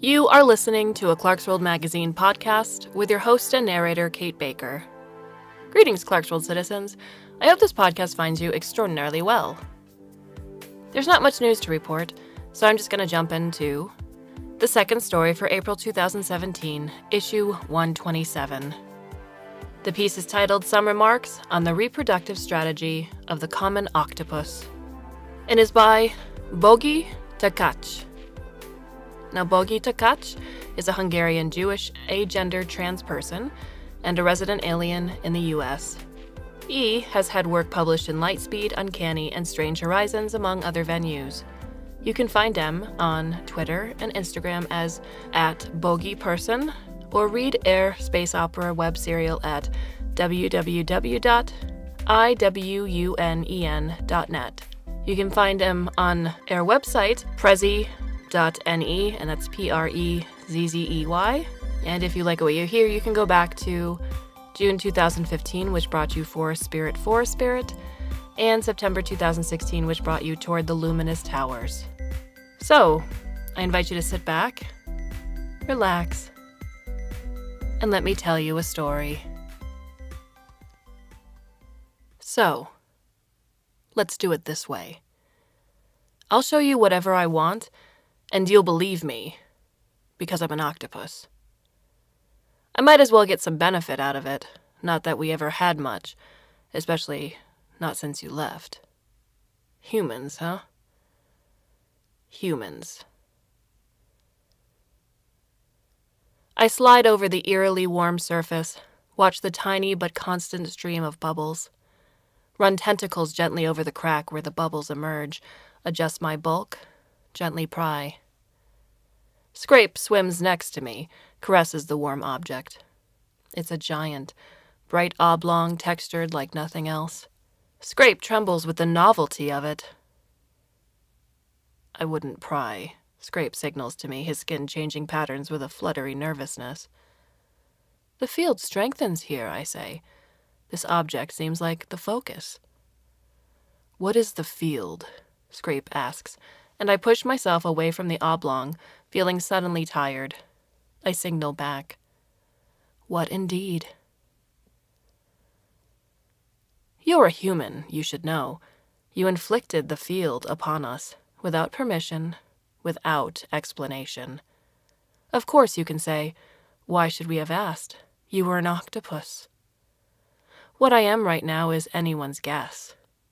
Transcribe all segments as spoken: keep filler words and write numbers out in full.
You are listening to a Clarkesworld magazine podcast with your host and narrator, Kate Baker. Greetings, Clarkesworld citizens. I hope this podcast finds you extraordinarily well. There's not much news to report, so I'm just going to jump into the second story for April two thousand seventeen, issue one twenty-seven. The piece is titled Some Remarks on the Reproductive Strategy of the Common Octopus and is by Bogi Takacs. Now, Bogi Takacs is a Hungarian Jewish agender trans person and a resident alien in the U S. He has had work published in Lightspeed, Uncanny, and Strange Horizons, among other venues. You can find him on Twitter and Instagram as at BogiPerson, or read Air Space Opera web serial at w w w dot i w u n e n dot net. You can find him on Air website, prezi dot n e, and that's P R E Z Z E Y. And if you like what you hear, you can go back to June two thousand fifteen, which brought you For Spirit for Spirit, and September two thousand sixteen, which brought you Toward the Luminous Towers. So, I invite you to sit back, relax, and let me tell you a story. So, let's do it this way. I'll show you whatever I want, and you'll believe me, because I'm an octopus. I might as well get some benefit out of it, not that we ever had much, especially not since you left. Humans, huh? Humans. I slide over the eerily warm surface, watch the tiny but constant stream of bubbles, run tentacles gently over the crack where the bubbles emerge, adjust my bulk, gently pry. Scrape swims next to me, caresses the warm object. It's a giant, bright oblong textured like nothing else. Scrape trembles with the novelty of it. I wouldn't pry. Scrape signals to me, his skin changing patterns with a fluttery nervousness. The field strengthens here, I say. This object seems like the focus. What is the field? Scrape asks, and I push myself away from the oblong, feeling suddenly tired. I signal back. What indeed? You're a human, you should know. You inflicted the field upon us, without permission, without explanation. Of course you can say, why should we have asked? You were an octopus. What I am right now is anyone's guess.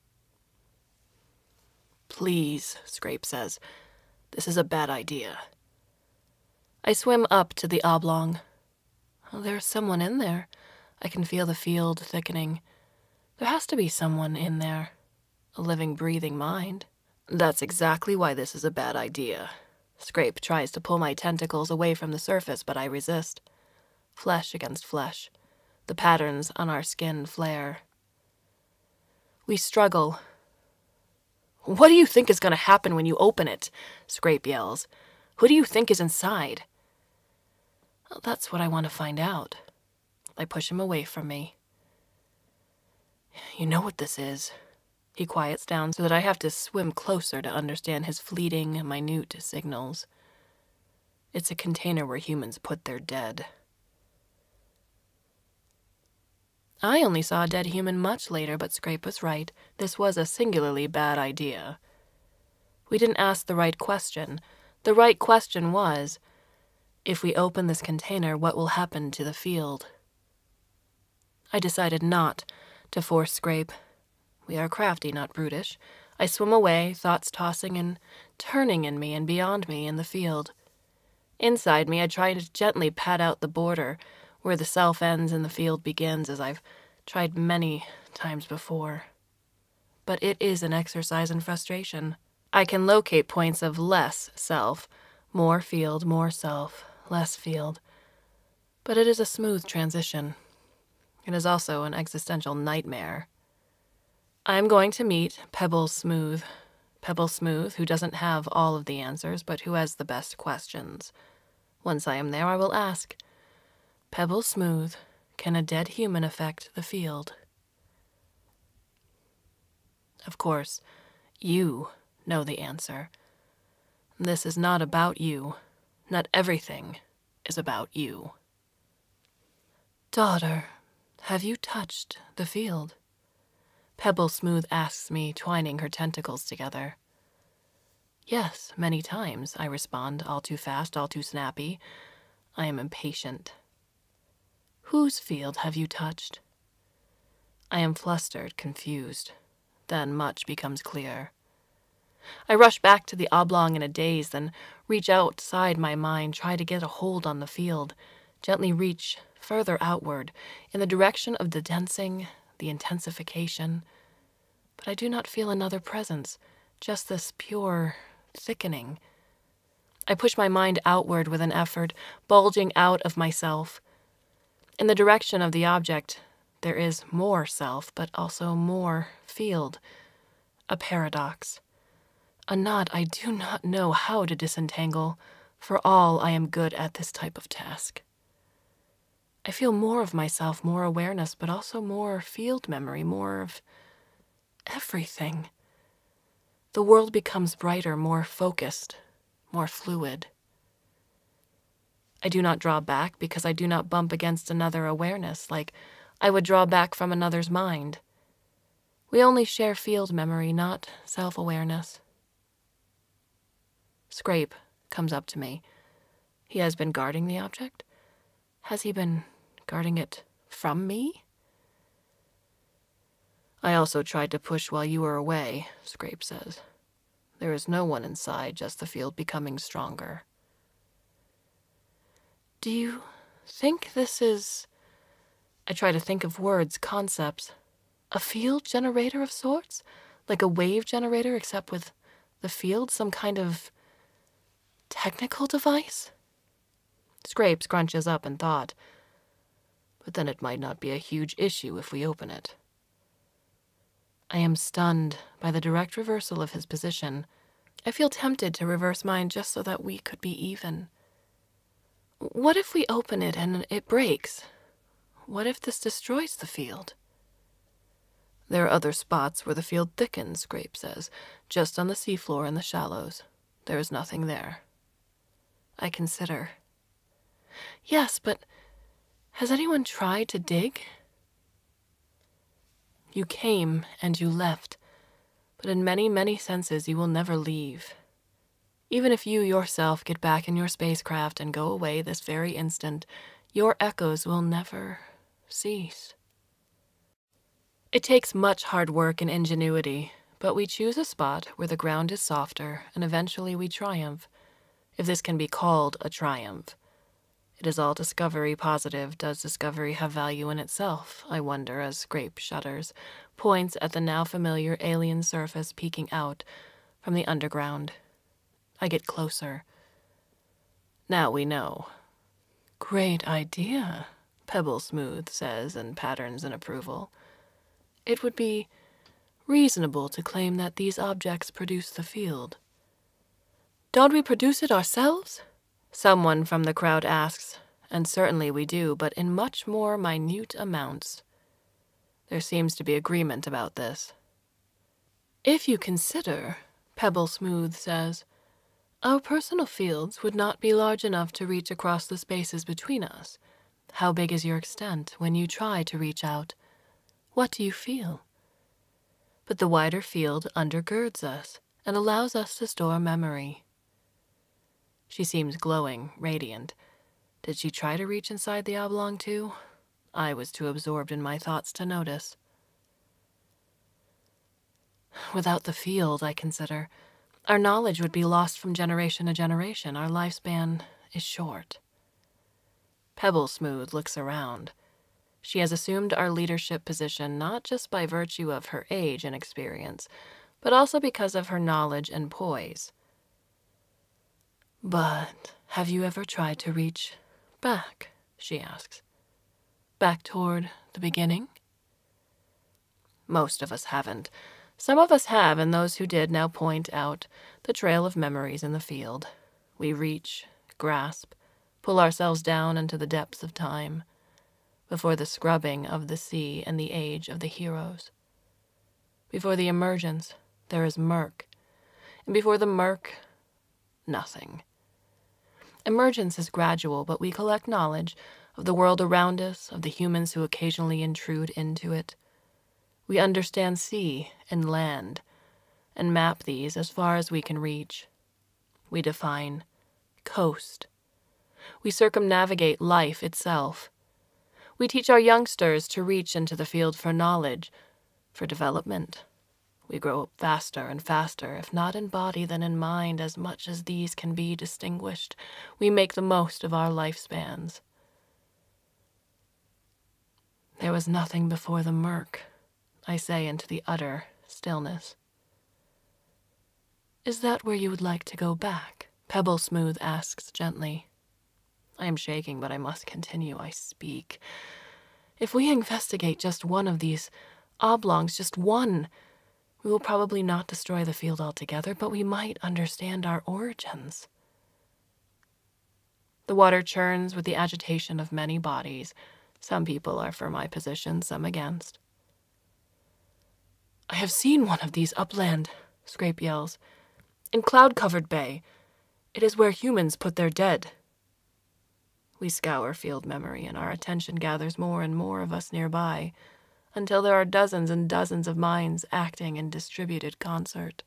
Please, Scrape says. This is a bad idea. I swim up to the oblong. Oh, there's someone in there. I can feel the field thickening. There has to be someone in there. A living, breathing mind. That's exactly why this is a bad idea. Scrape tries to pull my tentacles away from the surface, but I resist. Flesh against flesh. The patterns on our skin flare. We struggle. What do you think is going to happen when you open it? Scrape yells. Who do you think is inside? Well, that's what I want to find out. I push him away from me. You know what this is. He quiets down so that I have to swim closer to understand his fleeting, minute signals. It's a container where humans put their dead. I only saw a dead human much later, but Scrape was right. This was a singularly bad idea. We didn't ask the right question. The right question was, if we open this container, what will happen to the field? I decided not to force Scrape. We are crafty, not brutish. I swim away, thoughts tossing and turning in me and beyond me in the field. Inside me, I try to gently pat out the border, where the self ends and the field begins, as I've tried many times before. But it is an exercise in frustration. I can locate points of less self, more field, more self, less field. But it is a smooth transition. It is also an existential nightmare. I'm going to meet Pebble Smooth. Pebble Smooth, who doesn't have all of the answers, but who has the best questions. Once I am there, I will ask, Pebble Smooth, can a dead human affect the field? Of course, you know the answer. This is not about you. Not everything is about you. Daughter, have you touched the field? Pebble Smooth asks me, twining her tentacles together. Yes, many times, I respond, all too fast, all too snappy. I am impatient. Whose field have you touched? I am flustered, confused. Then much becomes clear. I rush back to the oblong in a daze, then reach outside my mind, try to get a hold on the field, gently reach further outward, in the direction of the densing, the intensification. But I do not feel another presence, just this pure thickening. I push my mind outward with an effort, bulging out of myself. In the direction of the object, there is more self, but also more field. A paradox. A knot I do not know how to disentangle, for all I am good at this type of task. I feel more of myself, more awareness, but also more field memory, more of everything. The world becomes brighter, more focused, more fluid. I do not draw back because I do not bump against another awareness like I would draw back from another's mind. We only share field memory, not self-awareness. Scrape comes up to me. He has been guarding the object? Has he been guarding it from me? I also tried to push while you were away, Scrape says. There is no one inside, just the field becoming stronger. Do you think this is... I try to think of words, concepts. A field generator of sorts? Like a wave generator, except with the field, some kind of technical device? Scrape scrunches up in thought. But then it might not be a huge issue if we open it. I am stunned by the direct reversal of his position. I feel tempted to reverse mine just so that we could be even. What if we open it and it breaks? What if this destroys the field? There are other spots where the field thickens, Scrape says, just on the seafloor in the shallows. There is nothing there. I consider. Yes, but has anyone tried to dig? You came and you left, but in many, many senses you will never leave. Even if you yourself get back in your spacecraft and go away this very instant, your echoes will never cease. It takes much hard work and ingenuity, but we choose a spot where the ground is softer, and eventually we triumph, if this can be called a triumph. It is all discovery positive. Does discovery have value in itself? I wonder as Scrape shudders, points at the now familiar alien surface peeking out from the underground. I get closer. Now we know. Great idea, Pebble Smooth says and patterns in approval. It would be reasonable to claim that these objects produce the field. Don't we produce it ourselves? Someone from the crowd asks, and certainly we do, but in much more minute amounts. There seems to be agreement about this. If you consider, Pebble Smooth says, our personal fields would not be large enough to reach across the spaces between us. How big is your extent when you try to reach out? What do you feel? But the wider field undergirds us and allows us to store memory. She seems glowing, radiant. Did she try to reach inside the oblong too? I was too absorbed in my thoughts to notice. Without the field, I consider, our knowledge would be lost from generation to generation. Our lifespan is short. Pebble Smooth looks around. She has assumed our leadership position not just by virtue of her age and experience, but also because of her knowledge and poise. But have you ever tried to reach back, she asks. Back toward the beginning? Most of us haven't. Some of us have, and those who did now point out the trail of memories in the field. We reach, grasp, pull ourselves down into the depths of time, before the scrubbing of the sea and the age of the heroes. Before the emergence, there is murk, and before the murk, nothing. Emergence is gradual, but we collect knowledge of the world around us, of the humans who occasionally intrude into it. We understand sea and land, and map these as far as we can reach. We define coast. We circumnavigate life itself. We teach our youngsters to reach into the field for knowledge, for development. We grow faster and faster, if not in body, then in mind, as much as these can be distinguished. We make the most of our lifespans. There was nothing before the murk, I say into the utter stillness. Is that where you would like to go back? Pebble Smooth asks gently. I am shaking, but I must continue. I speak. If we investigate just one of these oblongs, just one, we will probably not destroy the field altogether, but we might understand our origins. The water churns with the agitation of many bodies. Some people are for my position, some against. I have seen one of these upland, Scrape yells. In cloud-covered bay. It is where humans put their dead. We scour field memory, and our attention gathers more and more of us nearby, until there are dozens and dozens of minds acting in distributed concert.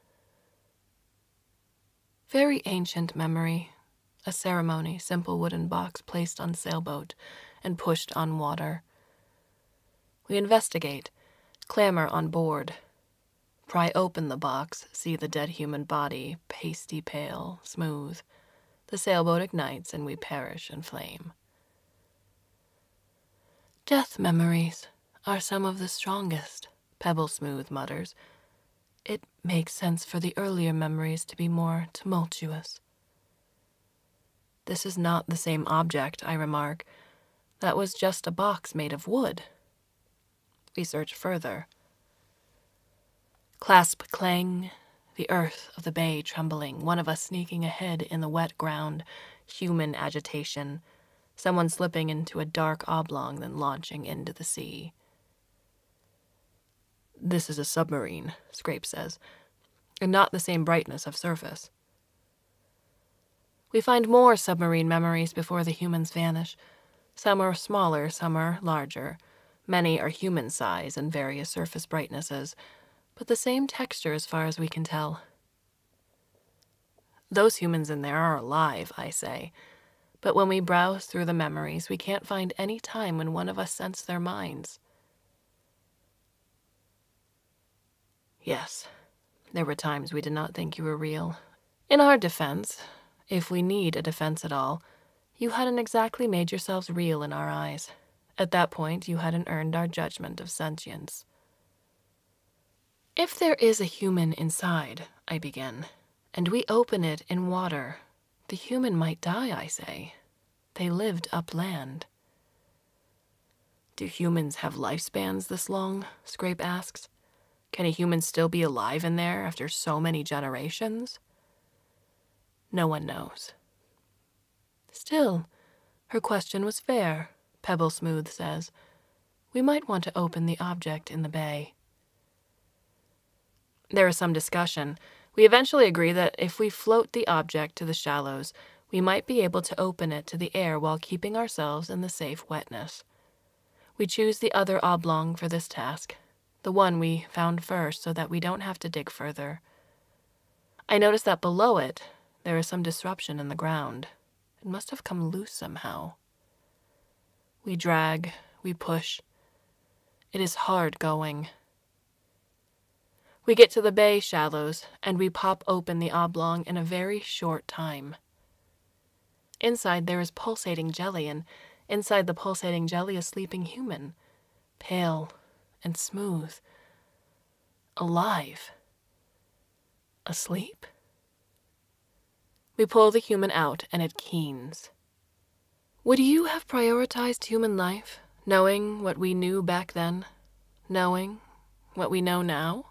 Very ancient memory, a ceremony, simple wooden box placed on sailboat and pushed on water. We investigate, clamber on board, pry open the box, see the dead human body, pasty pale, smooth. The sailboat ignites, and we perish in flame. Death memories are some of the strongest, Pebble Smooth mutters. It makes sense for the earlier memories to be more tumultuous. This is not the same object, I remark. That was just a box made of wood. We search further. Clasp clang, the earth of the bay trembling, one of us sneaking ahead in the wet ground, human agitation, someone slipping into a dark oblong, then launching into the sea. This is a submarine, Scrape says, and not the same brightness of surface. We find more submarine memories before the humans vanish. Some are smaller, some are larger. Many are human size and various surface brightnesses, but the same texture as far as we can tell. Those humans in there are alive, I say, but when we browse through the memories, we can't find any time when one of us sensed their minds. Yes, there were times we did not think you were real. In our defense, if we need a defense at all, you hadn't exactly made yourselves real in our eyes. At that point, you hadn't earned our judgment of sentience. If there is a human inside, I begin, and we open it in water, the human might die, I say. They lived upland. Do humans have lifespans this long? Scrape asks. Can a human still be alive in there after so many generations? No one knows. Still, her question was fair, Pebble Smooth says. We might want to open the object in the bay. There is some discussion. We eventually agree that if we float the object to the shallows, we might be able to open it to the air while keeping ourselves in the safe wetness. We choose the other oblong for this task, the one we found first, so that we don't have to dig further. I notice that below it, there is some disruption in the ground. It must have come loose somehow. We drag, we push. It is hard going. We get to the bay shallows, and we pop open the oblong in a very short time. Inside there is pulsating jelly, and inside the pulsating jelly a sleeping human, pale and smooth, alive, asleep. We pull the human out, and it keens. Would you have prioritized human life, knowing what we knew back then, knowing what we know now?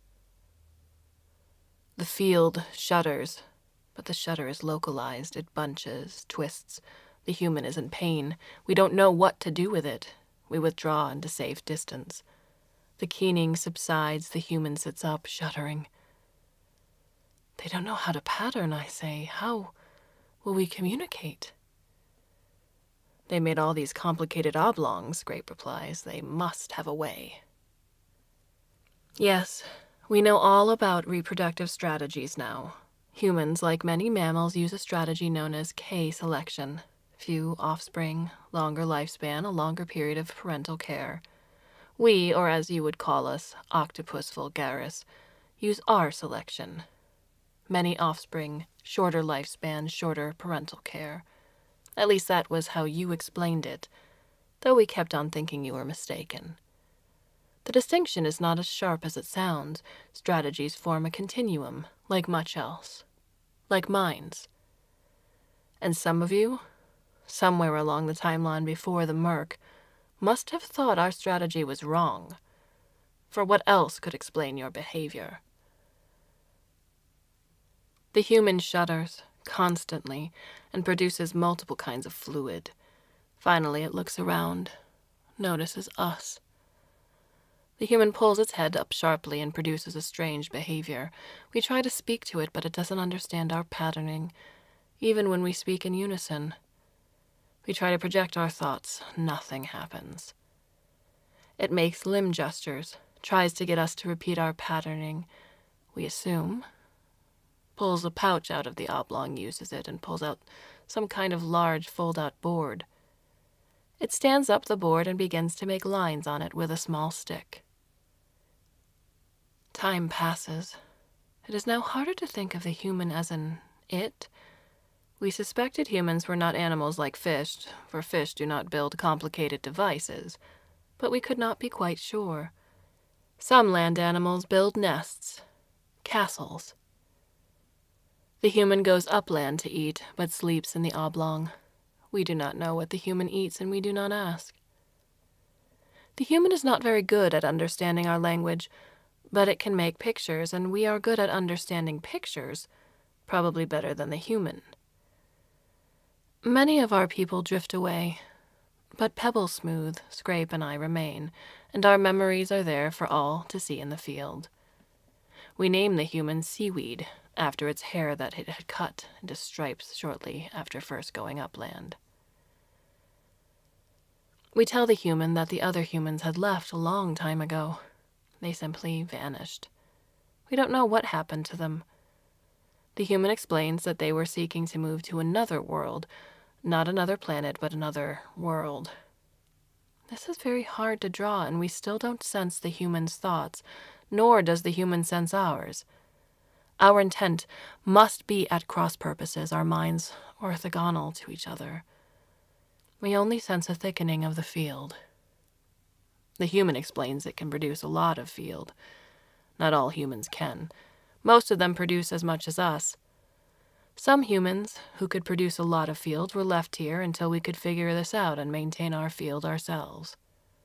The field shudders, but the shudder is localized. It bunches, twists. The human is in pain. We don't know what to do with it. We withdraw into safe distance. The keening subsides. The human sits up, shuddering. They don't know how to pattern, I say. How will we communicate? They made all these complicated oblongs, Scrape replies. They must have a way. Yes, we know all about reproductive strategies now. Humans, like many mammals, use a strategy known as K selection. Few offspring, longer lifespan, a longer period of parental care. We, or as you would call us, Octopus vulgaris, use R selection. Many offspring, shorter lifespan, shorter parental care. At least that was how you explained it, though we kept on thinking you were mistaken. The distinction is not as sharp as it sounds. Strategies form a continuum, like much else. Like minds. And some of you, somewhere along the timeline before the Merc, must have thought our strategy was wrong. For what else could explain your behavior? The human shudders, constantly, and produces multiple kinds of fluid. Finally, it looks around, notices us. The human pulls its head up sharply and produces a strange behavior. We try to speak to it, but it doesn't understand our patterning, even when we speak in unison. We try to project our thoughts. Nothing happens. It makes limb gestures, tries to get us to repeat our patterning. We assume. Pulls a pouch out of the oblong, uses it, and pulls out some kind of large fold-out board. It stands up the board and begins to make lines on it with a small stick. Time passes. It is now harder to think of the human as an it. We suspected humans were not animals like fish, for fish do not build complicated devices, but we could not be quite sure. Some land animals build nests, castles. The human goes upland to eat, but sleeps in the oblong. We do not know what the human eats, and we do not ask. The human is not very good at understanding our language, but it can make pictures, and we are good at understanding pictures, probably better than the human. Many of our people drift away, but Pebble Smooth, Scrape, and I remain, and our memories are there for all to see in the field. We name the human Seaweed, after its hair that it had cut into stripes shortly after first going upland. We tell the human that the other humans had left a long time ago. They simply vanished. We don't know what happened to them. The human explains that they were seeking to move to another world, not another planet, but another world. This is very hard to draw, and we still don't sense the human's thoughts, nor does the human sense ours. Our intent must be at cross purposes, our minds orthogonal to each other. We only sense a thickening of the field. The human explains it can produce a lot of field. Not all humans can. Most of them produce as much as us. Some humans who could produce a lot of field were left here until we could figure this out and maintain our field ourselves.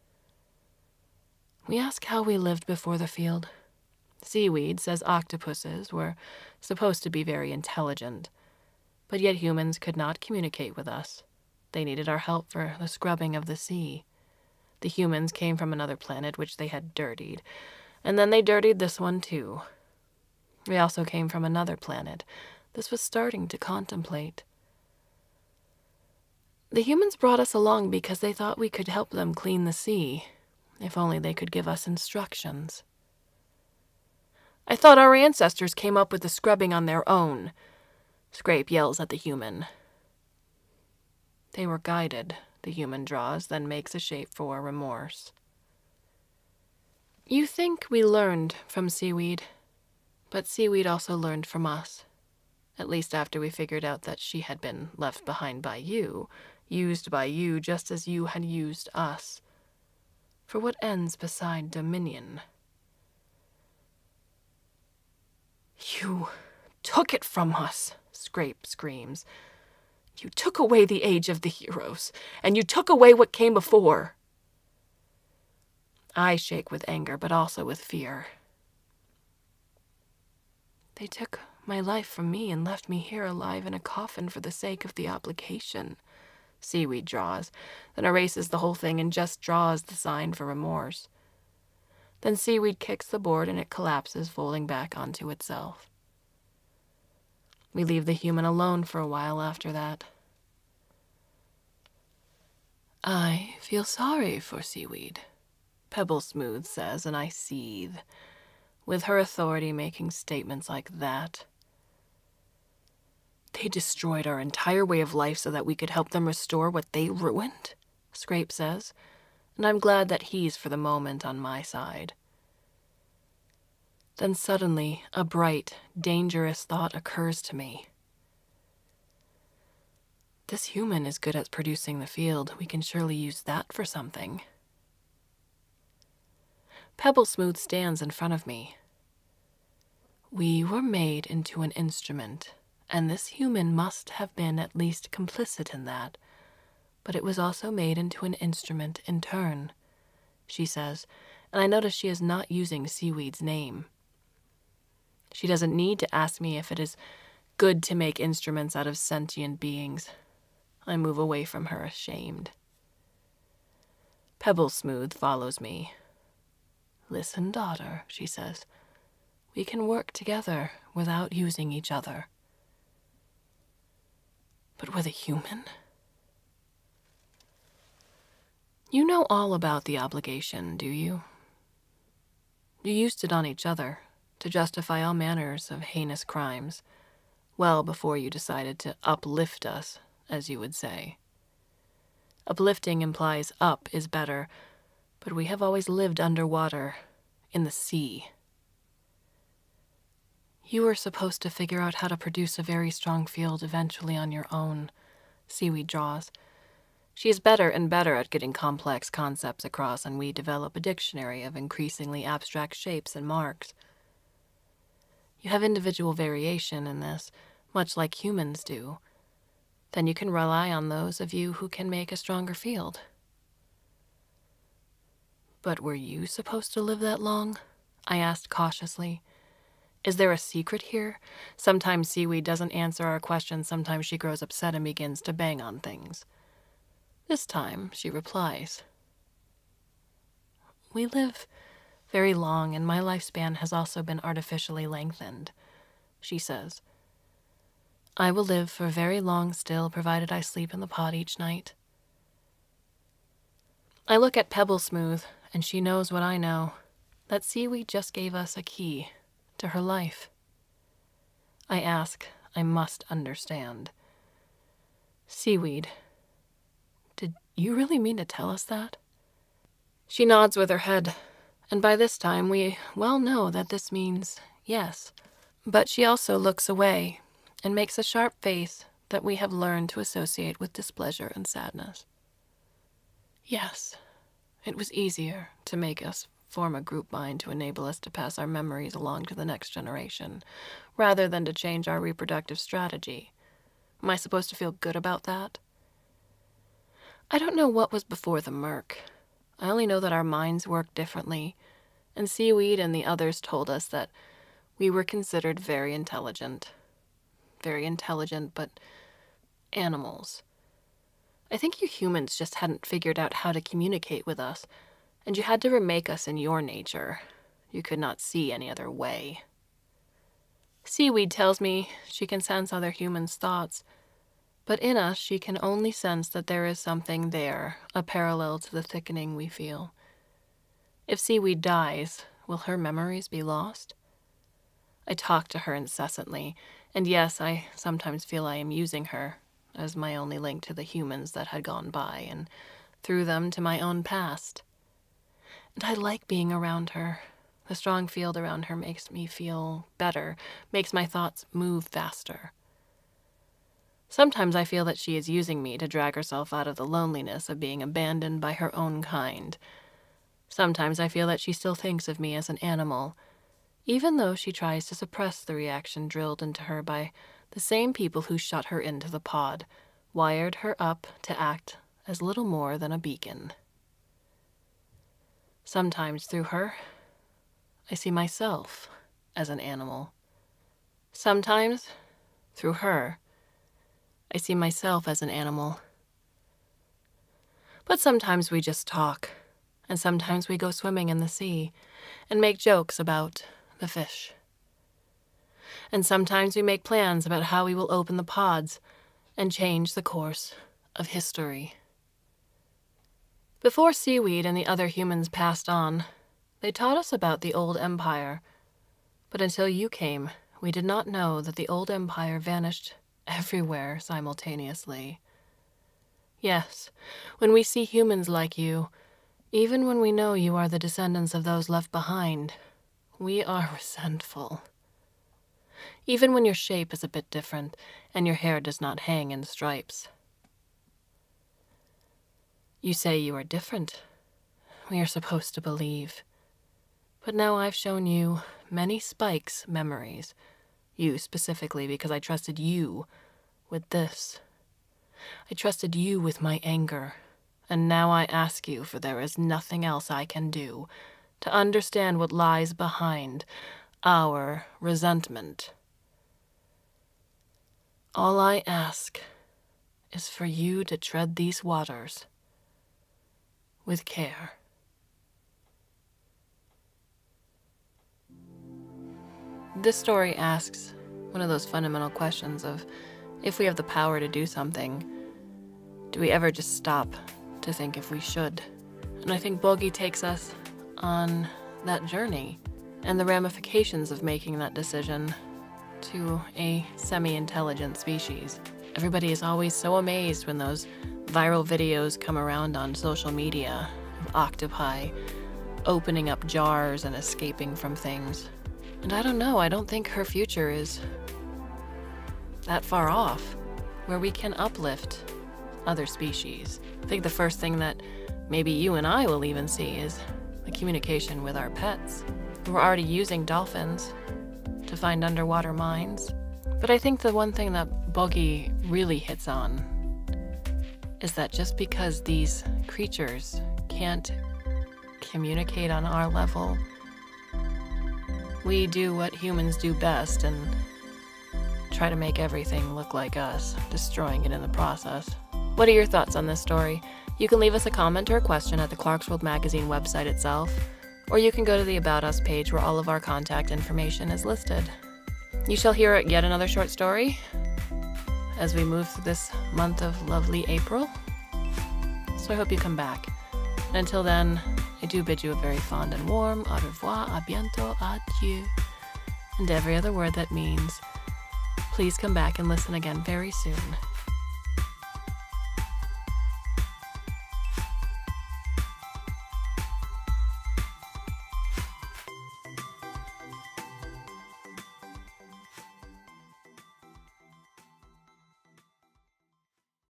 We ask how we lived before the field. Seaweed says octopuses were supposed to be very intelligent, but yet humans could not communicate with us. They needed our help for the scrubbing of the sea. The humans came from another planet which they had dirtied, and then they dirtied this one too. We also came from another planet. This was starting to contemplate. The humans brought us along because they thought we could help them clean the sea, if only they could give us instructions. I thought our ancestors came up with the scrubbing on their own. Scrape yells at the human. They were guided, the human draws, then makes a shape for remorse. You think we learned from Seaweed, but Seaweed also learned from us. At least after we figured out that she had been left behind by you, used by you just as you had used us. For what ends beside dominion? You took it from us, Scrape screams. You took away the age of the heroes, and you took away what came before. I shake with anger, but also with fear. They took my life from me and left me here alive in a coffin for the sake of the obligation. Seaweed draws, then erases the whole thing and just draws the sign for remorse. Then Seaweed kicks the board and it collapses, folding back onto itself. We leave the human alone for a while after that. I feel sorry for Seaweed, Pebble Smooth says, and I seethe. With her authority making statements like that. They destroyed our entire way of life so that we could help them restore what they ruined, Scrape says, and I'm glad that he's for the moment on my side. Then suddenly, a bright, dangerous thought occurs to me. This human is good at producing the field. We can surely use that for something. Pebble Smooth stands in front of me. We were made into an instrument, and this human must have been at least complicit in that, but it was also made into an instrument in turn, she says, and I notice she is not using Seaweed's name. She doesn't need to ask me if it is good to make instruments out of sentient beings. I move away from her, ashamed. Pebble Smooth follows me. Listen, daughter, she says. We can work together without using each other. But with a human? You know all about the obligation, do you? You used it on each other to justify all manners of heinous crimes, well before you decided to uplift us, as you would say. Uplifting implies up is better, but we have always lived underwater, in the sea. You were supposed to figure out how to produce a very strong field eventually on your own, Seaweed draws. She is better and better at getting complex concepts across, and we develop a dictionary of increasingly abstract shapes and marks. You have individual variation in this, much like humans do. Then you can rely on those of you who can make a stronger field. But were you supposed to live that long? I asked cautiously. Is there a secret here? Sometimes Seaweed doesn't answer our questions, sometimes she grows upset and begins to bang on things. This time, she replies. We live very long, and my lifespan has also been artificially lengthened, she says. I will live for very long still, provided I sleep in the pod each night. I look at Pebble Smooth, and she knows what I know, that Seaweed just gave us a key to her life. I ask, I must understand. Seaweed, did you really mean to tell us that? She nods with her head, and by this time we well know that this means yes. But she also looks away and makes a sharp face that we have learned to associate with displeasure and sadness. Yes, it was easier to make us form a group mind to enable us to pass our memories along to the next generation, rather than to change our reproductive strategy. Am I supposed to feel good about that? I don't know what was before the murk. I only know that our minds work differently, and Seaweed and the others told us that we were considered very intelligent. Very intelligent, but animals. I think you humans just hadn't figured out how to communicate with us, and you had to remake us in your nature. You could not see any other way. Seaweed tells me she can sense other humans' thoughts, but in us she can only sense that there is something there, a parallel to the thickening we feel. If Seaweed dies, will her memories be lost? I talk to her incessantly, and yes, I sometimes feel I am using her as my only link to the humans that had gone by, and through them to my own past. And I like being around her. The strong field around her makes me feel better, makes my thoughts move faster. Sometimes I feel that she is using me to drag herself out of the loneliness of being abandoned by her own kind. Sometimes I feel that she still thinks of me as an animal, even though she tries to suppress the reaction drilled into her by the same people who shut her into the pod, wired her up to act as little more than a beacon. Sometimes through her, I see myself as an animal. Sometimes, through her, I see myself as an animal. But sometimes we just talk, and sometimes we go swimming in the sea and make jokes about the fish. And sometimes we make plans about how we will open the pods and change the course of history. Before seaweed and the other humans passed on, they taught us about the old empire. But until you came, we did not know that the old empire vanished everywhere simultaneously. Yes, when we see humans like you, even when we know you are the descendants of those left behind, we are resentful. Even when your shape is a bit different and your hair does not hang in stripes. You say you are different. We are supposed to believe. But now I've shown you many Spike's memories. You specifically, because I trusted you with this. I trusted you with my anger. And now I ask you, for there is nothing else I can do, to understand what lies behind our resentment. All I ask is for you to tread these waters with care. This story asks one of those fundamental questions of, if we have the power to do something, do we ever just stop to think if we should? And I think Bogi takes us on that journey and the ramifications of making that decision to a semi-intelligent species. Everybody is always so amazed when those viral videos come around on social media of octopi opening up jars and escaping from things. And I don't know, I don't think her future is that far off, where we can uplift other species. I think the first thing that maybe you and I will even see is the communication with our pets. We're already using dolphins to find underwater mines. But I think the one thing that Bogi really hits on is that just because these creatures can't communicate on our level, we do what humans do best and try to make everything look like us, destroying it in the process. What are your thoughts on this story? You can leave us a comment or a question at the Clarkesworld magazine website itself, or you can go to the About Us page where all of our contact information is listed. You shall hear yet another short story as we move through this month of lovely April. So I hope you come back. And until then, I do bid you a very fond and warm au revoir, à bientôt, adieu, and every other word that means please come back and listen again very soon.